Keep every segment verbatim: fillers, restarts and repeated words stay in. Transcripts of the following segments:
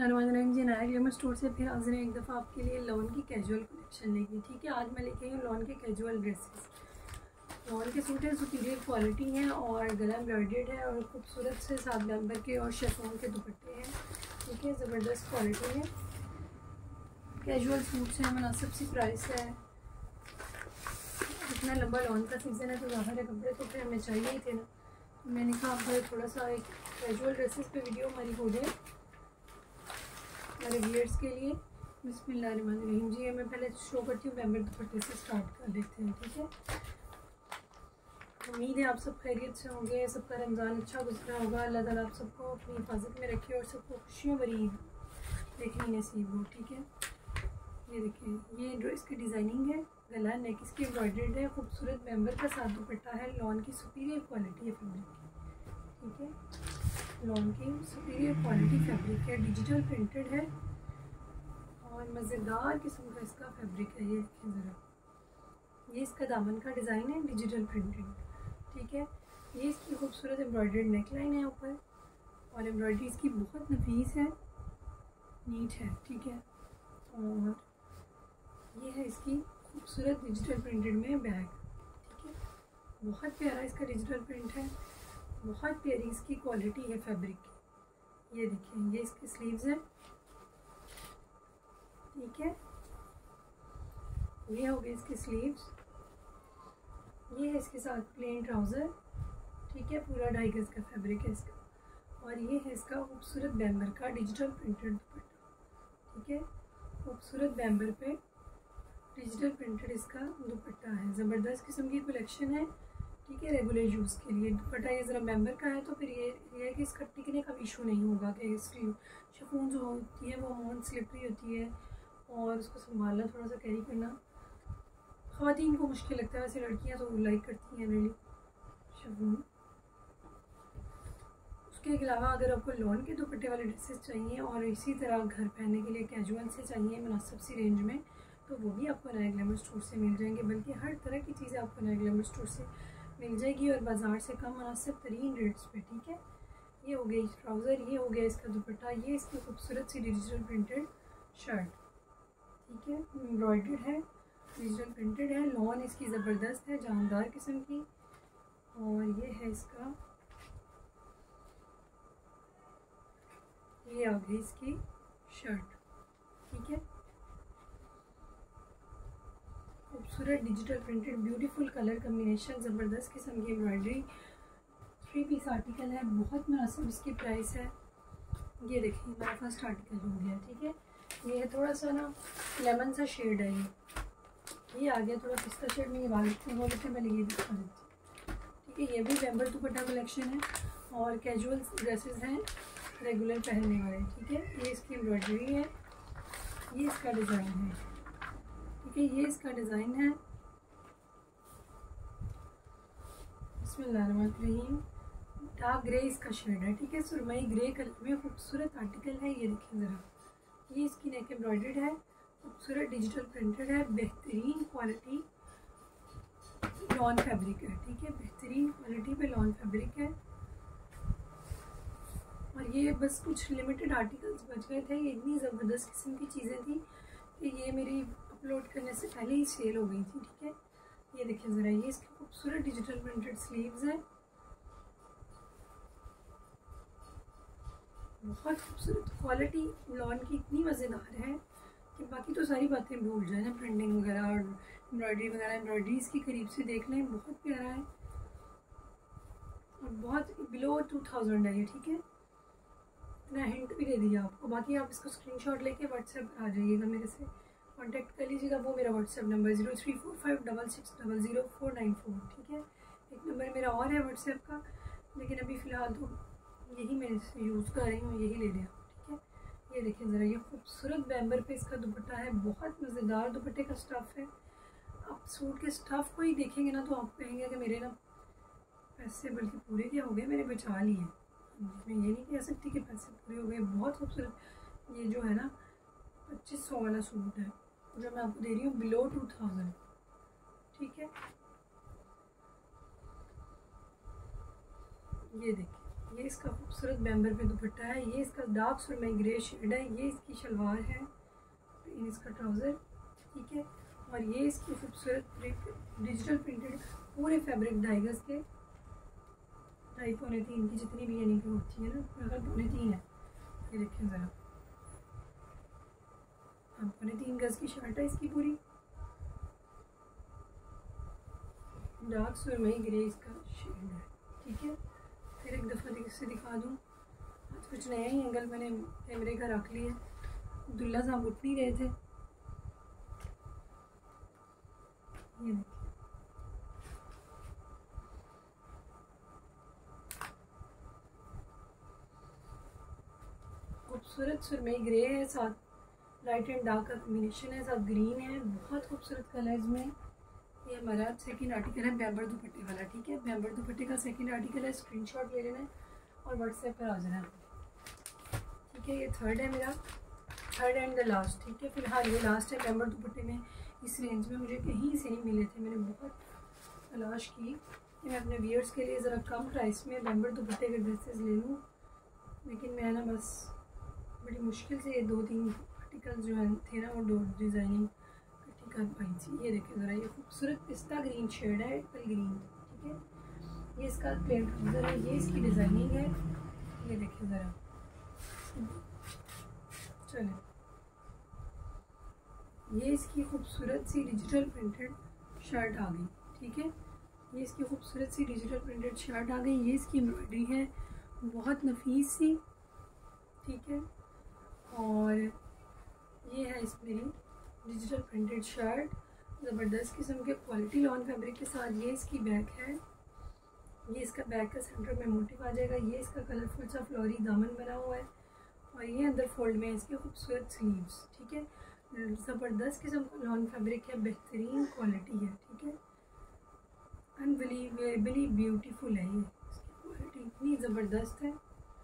बिस्मिल्लाहिर्रहमानिर्रहीम जी, नाया glamour store से फिर हाजिर हैं एक दफ़ा आपके लिए लॉन की कैजुअल कलेक्शन लेके। ठीक है, आज मैं लेके आई हूँ लॉन के कैजुअल ड्रेसेस। लॉन के सूट हैं, सुपीरियर क्वालिटी हैं और गला एम्ब्रॉयडर्ड है और खूबसूरत से सात नंबर के और शेफोन के दुपट्टे हैं। ठीक है, ज़बरदस्त क्वालिटी है, कैजुअल सूट्स हैं, मुनासिब सी प्राइस है। इतना लंबा लॉन का सीज़न है तो ज़ाहिर है कपड़े तो फिर हमें चाहिए ही थे ना, तो मैंने कहा अब थोड़ा सा एक कैजुअल ड्रेसेस पे वीडियो हमारी हो जाए हमारे व्यूअर्स के लिए। बिस्मिल्लाहिर्रहमानिर्रहीम जी, मैं पहले शो करती हूँ बैम्बर दुपट्टे से स्टार्ट कर लेते हैं। ठीक है, उम्मीद है आप सब खैरियत से होंगे, सबका रमज़ान अच्छा गुजरा होगा। अल्लाह ताला आप सबको अपनी हिफाजत में रखे और सबको खुशियों भरी देखनी नसीब हो। ठीक है, ये देखिए, ये जो इसकी डिज़ाइनिंग है, गला नेक इसकी एम्ब्रॉयडर्ड है, खूबसूरत बैम्बर का साथ दुपट्टा है। लॉन की सुपीरियर क्वालिटी है फैब्रिक की। ठीक है, लॉन की सुपीरियर क्वालिटी फैब्रिक है, डिजिटल प्रिंटेड है और मज़ेदार किस्म का इसका फैब्रिक है। ये देखिए ज़रा, ये इसका दामन का डिज़ाइन है, डिजिटल प्रिंटेड। ठीक है, ये इसकी खूबसूरत एम्ब्रॉयडर्ड नेक लाइन है ऊपर और एम्ब्रॉयडरी इसकी बहुत नफीस है, नीट है। ठीक है, और ये है इसकी खूबसूरत डिजिटल प्रिंटेड में बैग। ठीक है, बहुत प्यारा इसका डिजिटल प्रिंट है, बहुत प्यारी इसकी क्वालिटी है फैब्रिक की। ये देखिए, ये इसके स्लीव्स हैं। ठीक है, ये हो गए इसके स्लीव्स। ये है इसके साथ प्लेन ट्राउज़र। ठीक है, पूरा ढाई गज का फैब्रिक है इसका और ये है इसका खूबसूरत बैम्बर का डिजिटल प्रिंटेड दुपट्टा। ठीक है, खूबसूरत बैम्बर पे डिजिटल प्रिंटेड इसका दुपट्टा है, ज़बरदस्त किस्म की कलेक्शन है। ठीक है, रेगुलर यूज़ के लिए दुपट्टा ये ज़रा मेंबर का है तो फिर ये ये है कि इसका टिकने का इशू नहीं होगा कि इसकी शिफॉन जो होती है वो अमाउंट स्लिपरी होती है और उसको संभालना थोड़ा सा कैरी करना ख़वातीन को मुश्किल लगता है। वैसे लड़कियां तो लाइक करती हैं रेली शिफॉन। उसके अलावा अगर आपको लॉन के दुपट्टे वाले ड्रेसेस चाहिए और इसी तरह घर पहनने के लिए कैजुअल से चाहिए मुनासिब सी रेंज में, तो वो भी आपको नाया ग्लैमर स्टोर से मिल जाएंगे। बल्कि हर तरह की चीज़ें आपको नाया ग्लैमर स्टोर से मिल जाएगी और बाज़ार से कम मुनासिब तरीन रेट्स पे। ठीक है, ये हो गई ट्राउज़र, ये हो गया इसका दुपट्टा, ये इसकी खूबसूरत सी डिजिटल प्रिंटेड शर्ट। ठीक है, एम्ब्रॉयडर्ड है, डिजिटल प्रिंटेड है, लॉन इसकी ज़बरदस्त है, जानदार किस्म की। और ये है इसका, ये आ गई इसकी शर्ट। ठीक है, खूबसूरत digital printed beautiful colour combination, ज़बरदस्त किस्म की एम्ब्रॉयडरी, थ्री पीस आर्टिकल है, बहुत मुनासिब इसकी प्राइस है। ये देखिए मेरा फर्स्ट आर्टिकल हो गया। ठीक है, ये है थोड़ा सा ना लेमन सा शेड है, ये ये आ गया थोड़ा पिस्ता शेड में। ये वाले वो देखिए, मैंने ये दिखा देती। ठीक है, ये भी बैम्बर दुपट्टा कलेक्शन है और कैजुअल ड्रेसेस हैं रेगुलर पहनने वाले। ठीक है, ये इसकी एम्ब्रॉयडरी है, ये इसका डिज़ाइन है। ठीक है, ये इसका डिज़ाइन है। बिस्मिल्लाहिर्रहमानिर्रहीम, डार्क ग्रे इसका शेड है। ठीक है, सुरमई ग्रे कलर में खूबसूरत आर्टिकल है। ये देखिए ज़रा, ये इसकी नेक एम्ब्रॉयडर्ड है, खूबसूरत डिजिटल प्रिंटेड है, बेहतरीन क्वालिटी लॉन फैब्रिक है। ठीक है, बेहतरीन क्वालिटी पे लॉन फैब्रिक है और ये बस कुछ लिमिटेड आर्टिकल्स बच गए थे। ये इतनी ज़बरदस्त किस्म की चीज़ें थी कि ये मेरी अपलोड करने से पहले ही सेल हो गई थी। ठीक है, ये देखिए ज़रा, ये इसकी खूबसूरत डिजिटल प्रिंटेड स्लीव्स है, बहुत खूबसूरत क्वालिटी लॉन की इतनी मज़ेदार है कि बाकी तो सारी बातें भूल जाए ना, प्रिंटिंग वगैरह और एम्ब्रॉयडरी वगैरह। एम्ब्रॉयडरी इसकी करीब से देख लें, बहुत प्यारा है और बहुत बिलो टू थाउजेंड है ये। ठीक है, इतना हिंट भी दे दिया आपको। बाकी आप इसको स्क्रीनशॉट लेके व्हाट्सएप पर आ जाइएगा, मेरे से कांटेक्ट कर लीजिएगा। वो मेरा WhatsApp number zero three four five double six double zero four nine four. ठीक है, एक नंबर मेरा और है व्हाट्सएप का, लेकिन अभी फ़िलहाल तो यही मैं यूज़ कर रही हूँ, यही ले लिया। ठीक है, ये देखिए ज़रा, ये खूबसूरत बैम्बर पे इसका दुपट्टा है, बहुत मज़ेदार दुपट्टे का स्टफ़ है। आप सूट के स्टफ़ को ही देखेंगे ना तो आप कहेंगे कि मेरे ना पैसे बल्कि पूरे क्या हो गए, मैंने बचा लिए। मैं ये नहीं कह सकती कि पैसे पूरे हो गए। बहुत खूबसूरत ये जो है ना पच्चीस सौ वाला सूट है जो मैं आपको दे रही हूँ बिलो टू थाउजेंड। ठीक है, ये देखिए, ये इसका खूबसूरत मेंबर पे दुपट्टा है, ये इसका डार्क सुरमई ग्रे शेड है, ये इसकी शलवार है, इसका ट्राउज़र, ठीक है। और ये इसकी खूबसूरत डिजिटल प्रिंटेड पूरे फैब्रिक ढाई गज के, ढाई पौने तीन की जितनी भी यानी कि होती है ना, अगर पौने तीन है, ये देखें ज़रा, हाँ पौने तीन गज की शर्ट है इसकी पूरी, डार्क सुरमई ग्रे इसका शेड है, ठीक है। फिर एक दफ़ा इससे दिखा दूँ, आज कुछ नया ही एंगल मैंने कैमरे का रख लिया, अब्दुल्ला साहब उठ नहीं रहे थे, ये देखिए खूबसूरत सुरमई ग्रे है, साथ लाइट एंड डार्क का कॉम्बिनेशन है, साथ ग्रीन है, बहुत खूबसूरत कलर्स में। ये हमारा सेकंड आर्टिकल है बैम्बर दुपट्टे वाला, ठीक है। बैम्बर दुपट्टे का सेकंड आर्टिकल है, स्क्रीनशॉट ले लेना है और व्हाट्सएप पर आ जाना है, ठीक है। ये थर्ड है मेरा, थर्ड एंड द लास्ट, ठीक है। फिलहाल ये लास्ट है बैम्बर दुपट्टे में, इस रेंज में मुझे कहीं से नहीं मिले थे, मैंने बहुत तलाश की कि मैं अपने व्यूअर्स के लिए ज़रा कम प्राइस में बैम्बर दुपट्टे के ड्रेसेस ले लूँ, लेकिन मैं ना बस बड़ी मुश्किल से ये दो तीन आर्टिकल जो है थे ना, वो दो डिज़ाइनिंग इकट्ठी कर पाई थी। ये देखें ज़रा, ये खूबसूरत पिस्ता ग्रीन शेड है, एप्पल ग्रीन, ठीक है। ये इसका प्लेन ट्राउज़र है, ये इसकी डिज़ाइनिंग है, ये देखें ज़रा, चलें। ये इसकी खूबसूरत सी डिजिटल प्रिंटेड शर्ट आ गई, ठीक है। ये इसकी खूबसूरत सी डिजिटल प्रिंटेड शर्ट आ गई, ये इसकी एम्ब्रॉयडरी है बहुत नफीस सी, ठीक है। और ये है इस मेरी डिजिटल प्रिंटेड शर्ट, ज़बरदस्त किस्म के क्वालिटी लॉन फैब्रिक के साथ। ये इसकी बैक है, ये इसका बैक का सेंटर में मोटिव आ जाएगा, ये इसका कलरफुल सा फ्लोरी दामन बना हुआ है, और ये अंदर फोल्ड में इसके खूबसूरत स्लीव्स, ठीक है। ज़बरदस्त किस्म का लॉन फैब्रिक है, बेहतरीन क्वालिटी है, ठीक है। अनबिलीवेबली ब्यूटीफुल है, ये इसकी क्वालिटी इतनी ज़बरदस्त है।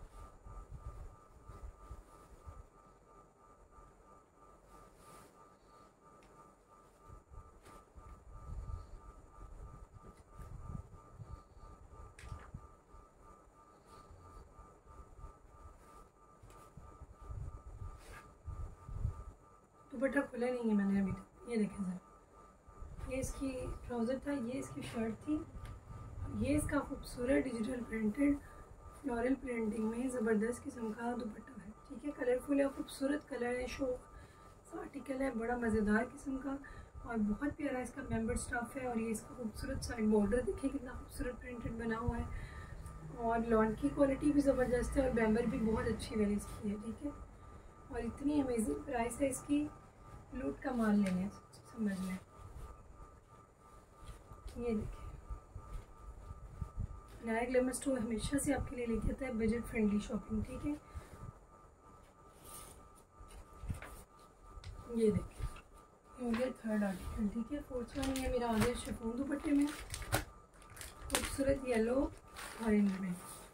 दुपट्टा खुला नहीं है मैंने अभी तक, ये देखें ज़रा, ये इसकी ट्राउज़र था, ये इसकी शर्ट थी, ये इसका खूबसूरत डिजिटल प्रिंटेड फ्लोरल प्रिंटिंग में ज़बरदस्त किस्म का दुपट्टा है, ठीक है। कलरफुल है, खूबसूरत कलर है, शौक सा आर्टिकल है, बड़ा मज़ेदार किस्म का, और बहुत प्यारा इसका मेंबर स्टफ है। और ये इसका खूबसूरत साइड बॉर्डर देखें कितना खूबसूरत प्रिंटेड बना हुआ है, और लॉन की क्वालिटी भी ज़बरदस्त है, और मेंबर भी बहुत अच्छी वाली इसकी है, ठीक है। और इतनी अमेजिंग प्राइस है इसकी, लूट का माल लेने समझ लें। ये देखिए, नया ग्लैमर स्टोर हमेशा से आपके लिए लेके आता है बजट फ्रेंडली शॉपिंग, ठीक है। ये देखिए, ये हो गया थर्ड आर्टिकल, ठीक है। फोर्थ वन है मेरा आगे शिफॉन दुपट्टे में, खूबसूरत येलो ऑरेंज में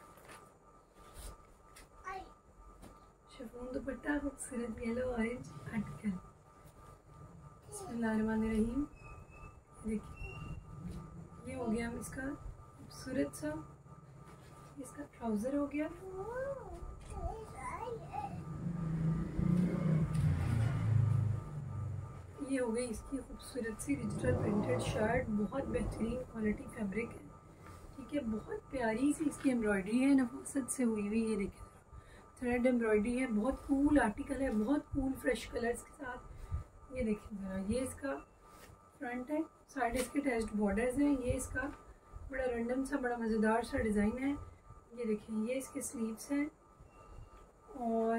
शिफॉन दुपट्टा, खूबसूरत येलो ऑरेंज आर्टिकल। बिस्मिल्लाहिर्रहमानिर्रहीम, देखिए ये हो गया इसका खूबसूरत सा, इसका ट्राउज़र हो गया, ये हो गई इसकी खूबसूरत सी डिजिटल प्रिंटेड शर्ट, बहुत बेहतरीन क्वालिटी फैब्रिक है, ठीक है। बहुत प्यारी सी इसकी एम्ब्रॉयडरी है, नफासत से हुई हुई, ये देखिए थ्रेड एम्ब्रॉयडरी है, बहुत कूल आर्टिकल है, बहुत कूल फ्रेश कलर्स के साथ। ये देखिए ज़रा, ये इसका फ्रंट है, साइड इसके अटैच्ड बॉर्डर्स हैं, ये इसका बड़ा रैंडम सा बड़ा मज़ेदार सा डिज़ाइन है। ये देखिए, ये इसके स्लीव्स हैं, और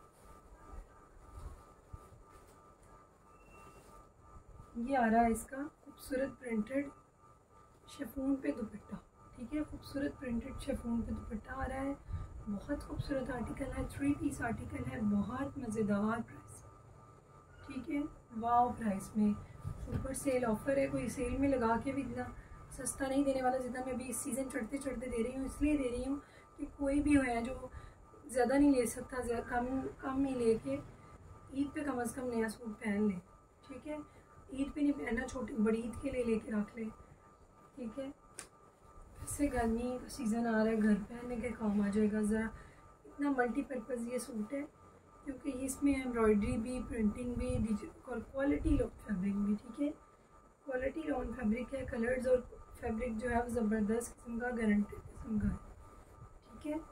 ये आ रहा है इसका खूबसूरत प्रिंटेड शिफॉन पे दुपट्टा, ठीक है। खूबसूरत प्रिंटेड शिफॉन पे दुपट्टा आ रहा है, बहुत खूबसूरत आर्टिकल है, थ्री पीस आर्टिकल है, बहुत मज़ेदार प्राइस, ठीक है, वाव प्राइस में। ऊपर सेल ऑफ़र है, कोई सेल में लगा के भी इतना सस्ता नहीं देने वाला जितना मैं अभी इस सीज़न चढ़ते चढ़ते दे रही हूँ। इसलिए दे रही हूँ कि कोई भी है जो ज़्यादा नहीं ले सकता, कम कम ही लेके ईद पे कम अज़ कम नया सूट पहन ले, ठीक है। ईद पे नहीं पहनना, छोटी बड़ी ईद के लिए लेके रख ले, ठीक है। इससे गर्मी का सीज़न आ रहा है, घर पहनने के काम आ जाएगा। ज़रा इतना मल्टीपर्पज़ ये सूट है क्योंकि इसमें एम्ब्रॉयडरी भी, प्रिंटिंग भी, डिजिटल और क्वालिटी लॉन फैब्रिक भी। ठीक है, क्वालिटी लॉन फैब्रिक है। कलर्स और फैब्रिक जो है वो ज़बरदस्त किस्म का, गारंटेड किस्म का है। ठीक है,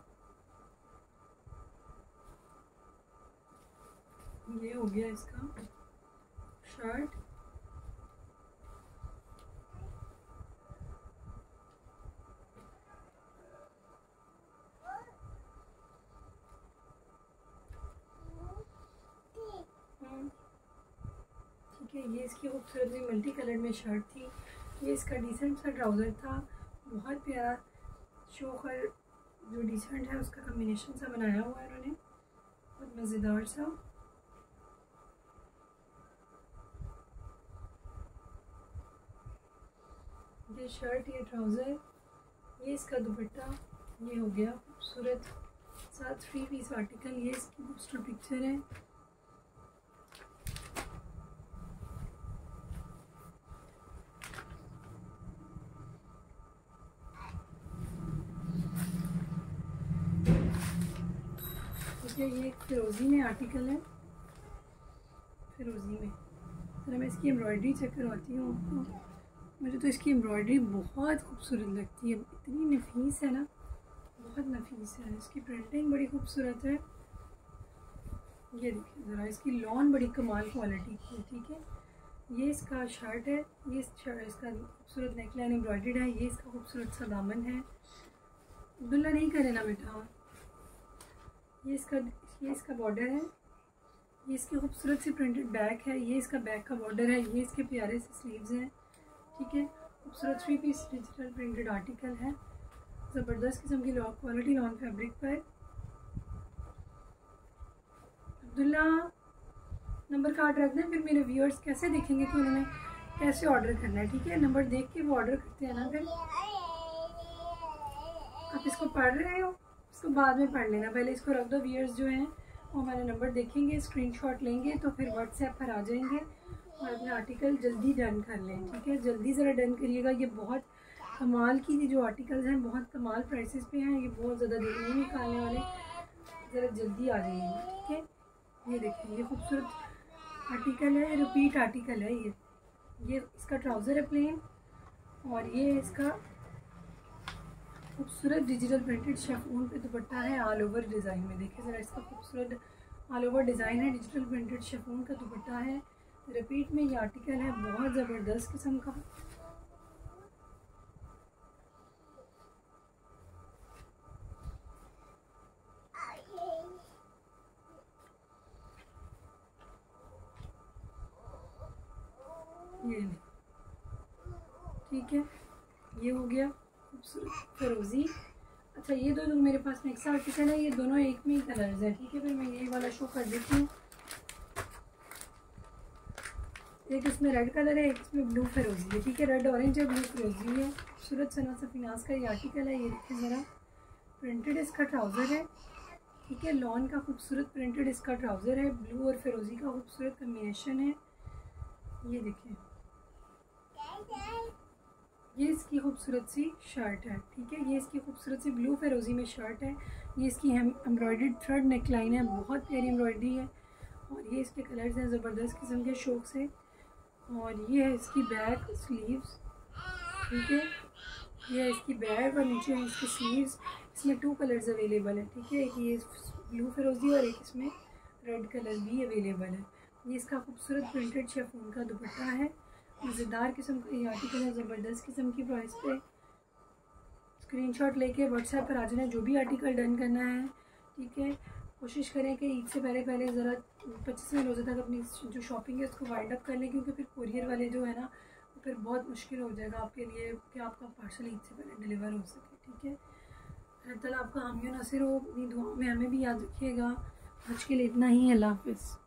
ये हो गया इसका शर्ट। ठीक है, ये इसकी खूबसूरत सी मल्टी कलर में शर्ट थी। ये इसका डिसेंट सा ट्राउज़र था, बहुत प्यारा शोकर जो डिसेंट है उसका कम्बिनेशन सा बनाया हुआ है इन्होंने, बहुत मज़ेदार सा। ये शर्ट, ये ट्राउज़र, ये इसका दुपट्टा, ये हो गया खूबसूरत साथ थ्री पीस आर्टिकल। ये इसकी पोस्टर पिक्चर है। ठीक है, ये फिरोज़ी में आर्टिकल है, फिरोज़ी में। जरा मैं इसकी एम्ब्रॉयडरी चेक करवाती हूँ आपको। मुझे तो इसकी एम्ब्रॉयडरी बहुत खूबसूरत लगती है, इतनी नफीस है ना, बहुत नफीस है। इसकी प्रिंटिंग बड़ी खूबसूरत है। ये देखिए ज़रा, इसकी लॉन बड़ी कमाल क्वालिटी की है। ठीक है, ये इसका शर्ट है, ये शर्ट इसका खूबसूरत नेकलाइन एम्ब्रॉयडर्ड है। ये इसका खूबसूरत सा दामन है। दुल्ला नहीं करे ना बेटा। ये इसका ये इसका बॉर्डर है। ये इसकी खूबसूरत सी प्रिंटेड बैक है। ये इसका बैक का बॉर्डर है। ये इसके प्यारे से स्लीव्स हैं। ठीक है, खूबसूरत three piece digital printed article है, ज़बरदस्त किस्म की लॉ क्वालिटी लॉन फैब्रिक पर। अब्दुल्ला नंबर कार्ड रख दें, फिर मेरे व्यूअर्स कैसे देखेंगे कि उन्होंने कैसे ऑर्डर करना है। ठीक है, नंबर देख के वो ऑर्डर करते हैं ना। फिर आप इसको पढ़ रहे हो, इसको बाद में पढ़ लेना, पहले इसको रख दो। व्यूअर्स जो हैं वो हमारे नंबर देखेंगे, स्क्रीनशॉट लेंगे तो फिर व्हाट्सएप पर आ जाएंगे और अपना आर्टिकल जल्दी डन कर लें। ठीक है, जल्दी ज़रा डन करिएगा। ये बहुत कमाल की जो आर्टिकल्स हैं, बहुत कमाल प्राइसेस पे हैं। ये बहुत ज़्यादा देर नहीं निकालने वाले, ज़रा जल्दी आ जाइएगा। ठीक है, ये देखिए, ये खूबसूरत आर्टिकल है, रिपीट आर्टिकल है। ये ये इसका ट्राउज़र है प्लेन, और ये इसका खूबसूरत डिजिटल प्रिंटेड शेफून पे दुपट्टा है ऑल ओवर डिज़ाइन में। देखिए ज़रा, इसका खूबसूरत ऑल ओवर डिज़ाइन है, डिजिटल प्रिंटेड शेफून का दुपट्टा है। रिपीट में ये आर्टिकल है, बहुत ज़बरदस्त किस्म का। ये ठीक है, ये हो गया खूबसूरत फिरोज़ी। अच्छा, ये दो जो मेरे पास नेक्स्ट आर्टिकल है, ये दोनों एक में ही कलर्स हैं। ठीक है, फिर मैं ये वाला शो कर देती हूँ। एक इसमें रेड कलर है, एक इसमें ब्लू फिरोज़ी है। ठीक है, रेड ऑरेंज है, ब्लू फिरोज़ी है। खूबसूरत सना सफीनाज का ये आर्टिकल है। ये देखिए ज़रा, प्रिंटेड इसका ट्राउज़र है। ठीक है, लॉन का खूबसूरत प्रिंटेड इसका ट्राउज़र है, ब्लू और फिरोज़ी का खूबसूरत कम्बिनेशन है। ये देखिए, ये इसकी खूबसूरत सी शर्ट है। ठीक है, ये इसकी खूबसूरत सी ब्लू फिरोज़ी में शर्ट है। ये इसकी एम्ब्रॉयडर्ड थ्रेड नेकलाइन है, बहुत प्यारी एम्ब्रॉयडरी है। और ये इसके कलर्स हैं ज़बरदस्त किस्म के शौक से। और ये है इसकी बैक स्लीव्स। ठीक है, ये है इसकी बैक और नीचे है इसकी स्लीव्स। इसमें टू कलर्स अवेलेबल है। ठीक है, एक ये ब्लू फिरोज़ी और एक इसमें रेड कलर भी अवेलेबल है। ये इसका खूबसूरत प्रिंटेड शेफून का दुपट्टा है, मज़ेदार किस्म का ये आर्टिकल है, ज़बरदस्त किस्म की प्राइस पे। स्क्रीनशॉट लेके व्हाट्सएप पर आ जाना जो भी आर्टिकल डन करना है। ठीक है, कोशिश करें कि ईद से पहले पहले ज़रा पच्चीसवें रोज़े तक अपनी जो शॉपिंग है उसको वाइंड अप कर लें, क्योंकि फिर कुरियर वाले जो है ना वो फिर बहुत मुश्किल हो जाएगा आपके लिए कि आपका पार्सल ईद से पहले डिलीवर हो सके। ठीक है, अल्लाह ताला आपका हामी नासिर हो। अपनी दुआओं में हमें भी याद रखिएगा। आज के लिए इतना ही, अल्लाह हाफ़िज़।